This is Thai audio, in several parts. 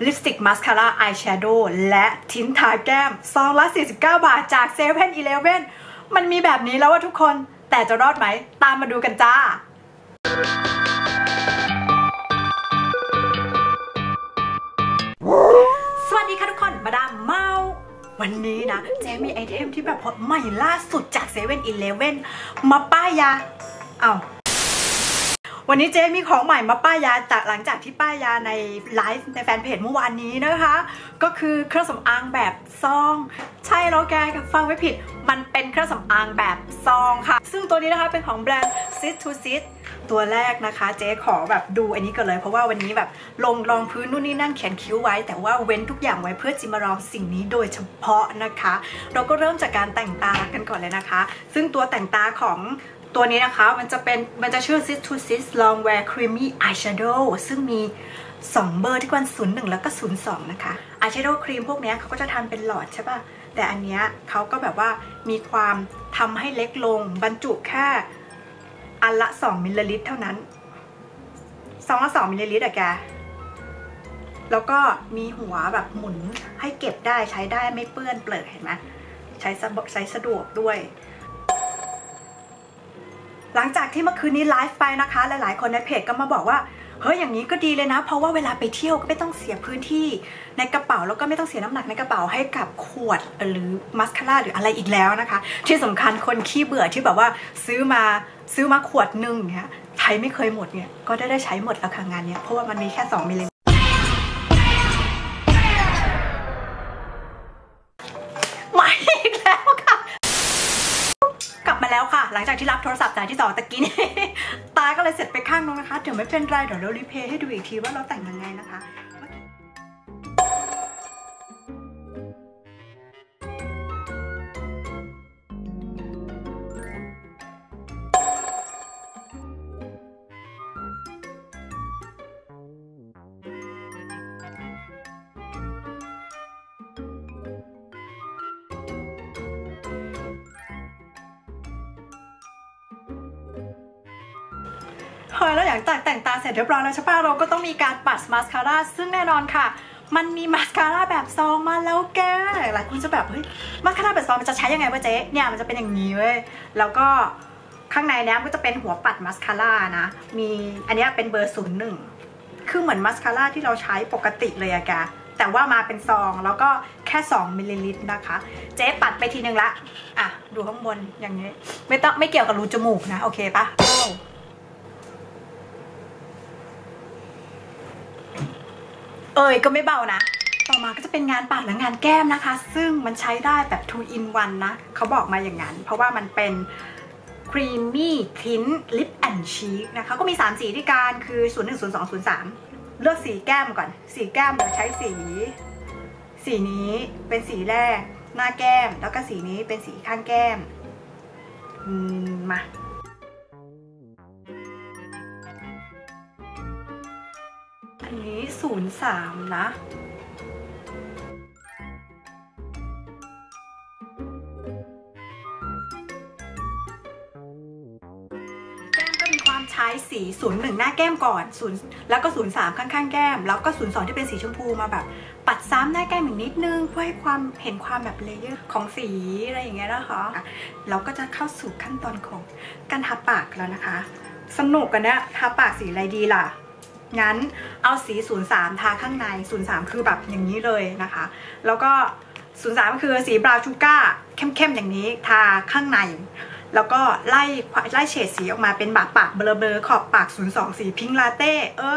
ลิปสติกมาสคาร่าอายแชโดว์และทิ้นทาแก้มซองละ49 บาทจากเซเว่นอีเลฟเว่นมันมีแบบนี้แล้วว่าทุกคนแต่จะรอดไหมตามมาดูกันจ้าสวัสดีค่ะทุกคนมาดามเมาวันนี้นะเจ๊มีไอเทมที่แบบใหม่ล่าสุดจากเซเว่นอีเลฟเว่นมาป้ายยาวันนี้เจ๊มีของใหม่มาป้ายยาจากหลังจากที่ป้ายยาในไลฟ์ในแฟนเพจเมื่อวานนี้นะคะก็คือเครื่องสำอางแบบซองใช่แล้วแกฟังไม่ผิดมันเป็นเครื่องสำอางแบบซองค่ะซึ่งตัวนี้นะคะเป็นของแบรนด์ Sis to Sis ตัวแรกนะคะเจ๊ขอแบบดูอันนี้กันเลยเพราะว่าวันนี้แบบลงรองพื้นนู่นนี่นั่นเขียนคิ้วไว้แต่ว่าเว้นทุกอย่างไว้เพื่อจะมาลองสิ่งนี้โดยเฉพาะนะคะเราก็เริ่มจากการแต่งตากันก่อนเลยนะคะซึ่งตัวแต่งตาของตัวนี้นะคะมันจะชื่อ Sis to Sis Long Wear Creamy Eyeshadow ซึ่งมี2เบอร์ที่กัน01แล้วก็02นะคะ Eyeshadow ครีมพวกนี้เขาก็จะทำเป็นหลอดใช่ป่ะแต่อันเนี้ยเขาก็แบบว่ามีความทำให้เล็กลงบรรจุแค่อันละ2 มิลลิลิตรเท่านั้นซองละ2 มิลลิลิตรอะแกแล้วก็มีหัวแบบหมุนให้เก็บได้ใช้ได้ไม่เปื้อนเปลือกเห็นไหมใช้สะดวกด้วยหลังจากที่เมื่อคืนนี้ไลฟ์ไปนะคะหลายๆคนในเพจก็มาบอกว่าเฮ้ยอย่างนี้ก็ดีเลยนะเพราะว่าเวลาไปเที่ยวก็ไม่ต้องเสียพื้นที่ในกระเป๋าแล้วก็ไม่ต้องเสียน้ำหนักในกระเป๋าให้กับขวดหรือมัสคาร่าหรืออะไรอีกแล้วนะคะที่สำคัญคนขี้เบื่อที่แบบว่าซื้อมาขวดนึงเนี่ยใช้ไม่เคยหมดเนี่ยก็ได้ใช้หมดแล้วค่ะงานนี้เพราะว่ามันมีแค่2 มิลลิลิตรมาอีกแล้วค่ะกลับมาแล้วค่ะหลังจากที่รับโทรศัพท์สายที่2ตะกี้นี้ตาก็เลยเสร็จไปข้างนึงนะคะเดี๋ยวไม่เป็นไรเดี๋ยวเรารีเพย์ให้ดูอีกทีว่าเราแต่งยังไงนะคะเฮ้ยแล้วอย่างแต่งตาเสร็จเรียบร้อยแล้วใช่ป่ะเราก็ต้องมีการปัดมาสคาร่าซึ่งแน่นอนค่ะมันมีมาสคาร่าแบบซองมาแล้วแกหลายคนจะแบบเฮ้ยมาสคาร่าแบบซองมันจะใช้ยังไงวะเจ๊เนี่ยมันจะเป็นอย่างนี้เว้ยแล้วก็ข้างในเนี้ยก็จะเป็นหัวปัดมาสคาร่านะมีอันนี้เป็นเบอร์01คือเหมือนมาสคาร่าที่เราใช้ปกติเลยอะแกแต่ว่ามาเป็นซองแล้วก็แค่2 มิลลิลิตรนะคะเจ๊ปัดไปทีนึงละอ่ะดูข้างบนอย่างนี้ไม่เกี่ยวกับรูจมูกนะโอเคปะก็ไม่เบานะต่อมาก็จะเป็นงานปากและงานแก้มนะคะซึ่งมันใช้ได้แบบ 2 in 1 นะเขาบอกมาอย่างนั้นเพราะว่ามันเป็น creamy tint lip and cheek นะคะก็มี3สีที่การคือ01 02 03เลือกสีแก้มก่อนสีแก้มเราใช้สีนี้เป็นสีแรกหน้าแก้มแล้วก็สีนี้เป็นสีข้างแก้มมาอันนี้03นะใช้สี01หน้าแก้มก่อนแล้วก็03ข้างๆแก้มแล้วก็02ที่เป็นสีชมพูมาแบบปัดซ้ำหน้าแก้มอีกนิดนึงเพื่อให้เห็นความแบบเลเยอร์ของสีอะไรอย่างเงี้ยนะคะเราก็จะเข้าสู่ขั้นตอนของการทาปากแล้วนะคะสนุกกันเนี่ยทาปากสีอะไรดีล่ะงั้นเอาสี03ทาข้างใน03คือแบบอย่างนี้เลยนะคะแล้วก็03คือสีบราวน์ชูก้าเข้มๆอย่างนี้ทาข้างในแล้วก็ไล่เฉดสีออกมาเป็นแบบปากเบลอๆขอบปาก02สีพิงค์ลาเต้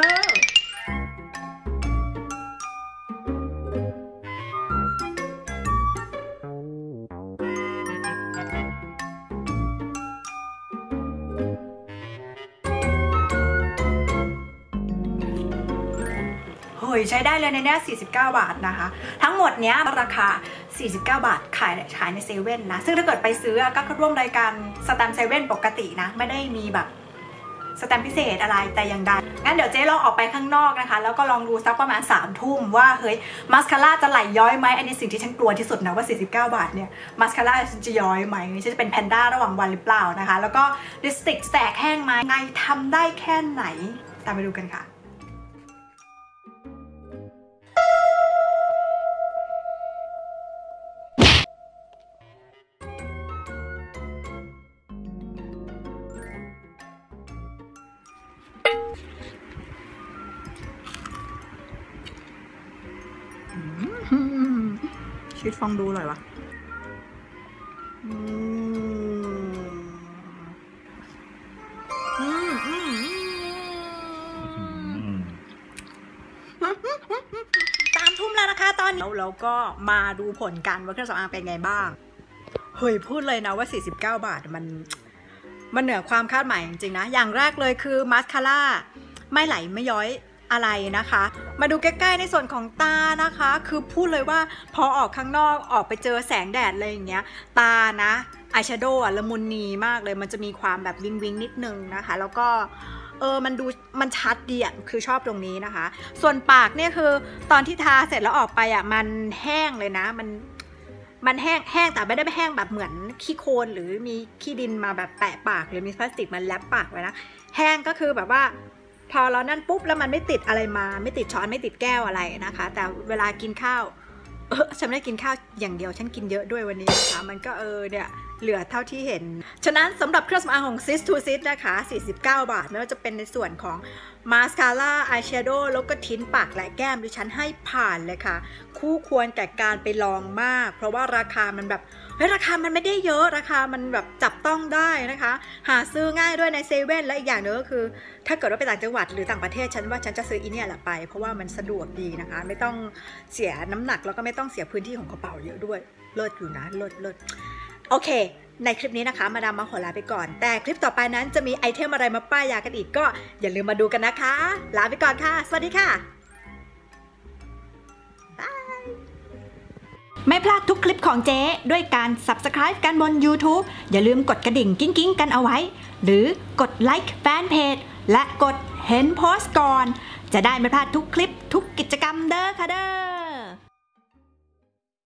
ใช้ได้เลยในนี้49 บาทนะคะทั้งหมดเนี้ยราคา49 บาทขายในเซเว่นนะซึ่งถ้าเกิดไปซื้อก็ร่วมรายการสแตมป์เซเว่นปกตินะไม่ได้มีแบบสแตมป์พิเศษอะไรแต่อย่างใดงั้นเดี๋ยวเจ๊ลองออกไปข้างนอกนะคะแล้วก็ลองดูสักประมาณ3 ทุ่มว่าเฮ้ยมาสคาร่าจะไหลย้อยไหมอันนี้สิ่งที่ฉันกลัวที่สุดนะว่า49 บาทเนี่ยมาสคาร่าฉันจะย้อยไหมฉันจะเป็นแพนด้าระหว่างวันหรือเปล่านะคะแล้วก็ลิปสติกแตกแห้งไหมไงทำได้แค่ไหนตามไปดูกันค่ะชีสฟองดูอร่อยวะ3 ทุ่มแล้วนะคะตอนนี้แล้วก็มาดูผลกันว่าเครื่องสำอางเป็นไงบ้างเฮ้ยพูดเลยนะว่า49 บาทมันเหนือความคาดหมายจริงๆนะอย่างแรกเลยคือมาสคาร่าไม่ไหลไม่ย้อยอะไรนะคะมาดูใกล้ๆในส่วนของตานะคะคือพูดเลยว่าพอออกข้างนอกออกไปเจอแสงแดดอะไรอย่างเงี้ยตานะอายแชโดว์ละมุนนีมากเลยมันจะมีความแบบวิงวิงนิดนึงนะคะแล้วก็มันชัดดีอ่ะคือชอบตรงนี้นะคะส่วนปากเนี่ยคือตอนที่ทาเสร็จแล้วออกไปอ่ะมันแห้งเลยนะมันแห้งแต่ไม่ได้แห้งแบบเหมือนขี้โคลนหรือมีขี้ดินมาแบบแปะปากหรือมีพลาสติกมันแลบปากไว้นะแห้งก็คือแบบว่าพอเรานั่นปุ๊บแล้วมันไม่ติดอะไรมาไม่ติดช้อนไม่ติดแก้วอะไรนะคะแต่เวลากินข้าวฉันไม่ได้กินข้าวอย่างเดียวฉันกินเยอะด้วยวันนี้นะคะมันก็เนี่ยเหลือเท่าที่เห็นฉะนั้นสำหรับเครื่องสำอางของ Sis to Sis นะคะ49 บาทไม่ว่าจะเป็นในส่วนของมาสคาร่าอายแชโดว์แล้วก็ทิ้นปากและแก้มดิฉันให้ผ่านเลยค่ะคู่ควรแก่การไปลองมากเพราะว่าราคามันแบบราคามันไม่ได้เยอะราคามันแบบจับต้องได้นะคะหาซื้อง่ายด้วยในเซเว่นและอีกอย่างนึงก็คือถ้าเกิดว่าไปต่างจังหวัดหรือต่างประเทศฉันว่าฉันจะซื้ออีเนี่ยแหละไปเพราะว่ามันสะดวกดีนะคะไม่ต้องเสียน้ำหนักแล้วก็ไม่ต้องเสียพื้นที่ของกระเป๋าเยอะด้วยเลิศอยู่นะเลิศโอเคในคลิปนี้นะคะมาดามมาขอลาไปก่อนแต่คลิปต่อไปนั้นจะมีไอเทมอะไรมาป้ายยากันอีกก็อย่าลืมมาดูกันนะคะลาไปก่อนค่ะสวัสดีค่ะบายไม่พลาดทุกคลิปของเจ๊ด้วยการ Subscribe กันบน YouTube อย่าลืมกดกระดิ่งกิ้งกันเอาไว้หรือกดไลค์แฟนเพจและกดเห็นโพสต์ก่อนจะได้ไม่พลาดทุกคลิปทุกกิจกรรมเด้อค่ะเด้อ